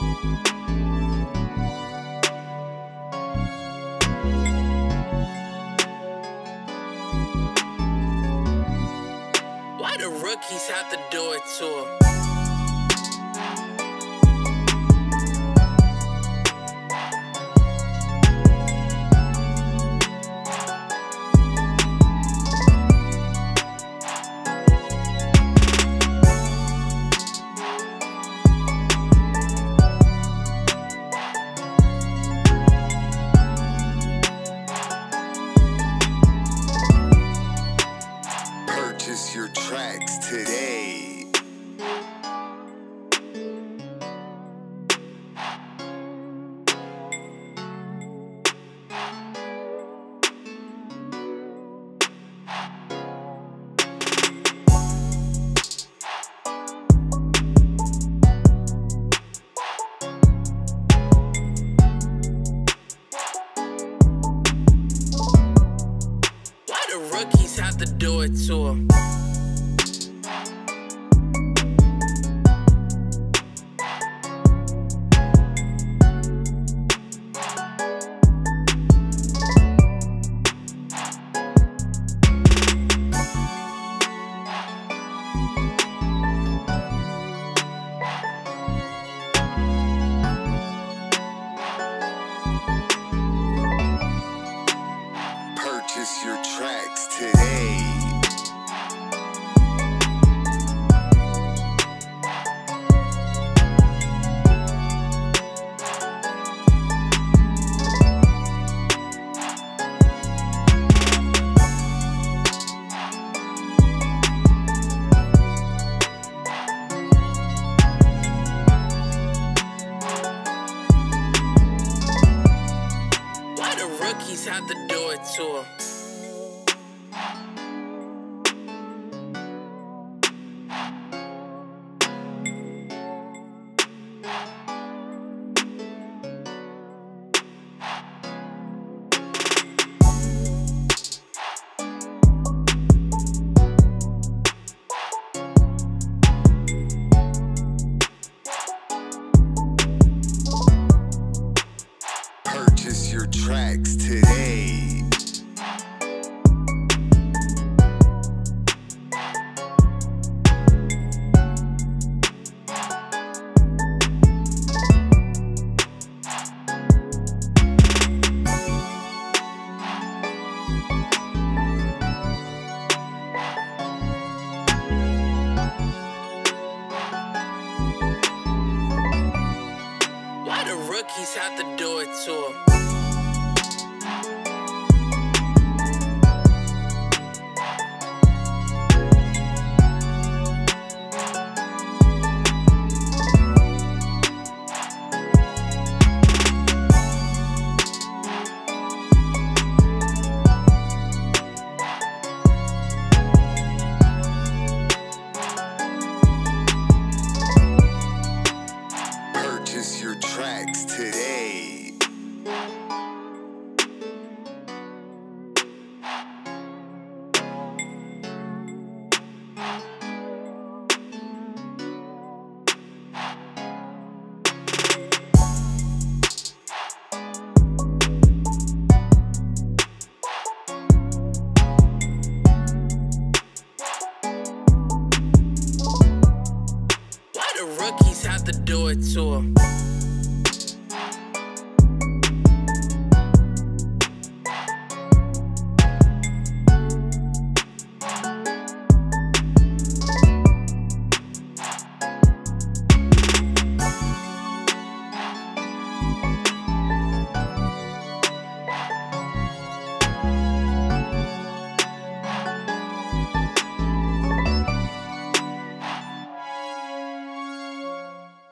Why the rookies have to do it to him? Purchase your tracks today. Why the rookies have to do it to him? Purchase your tracks today. Why the rookies have to do it to him? Purchase your tracks today. Why the rookies have to do it to him? Purchase your tracks today. Why the rookies have to do it to him?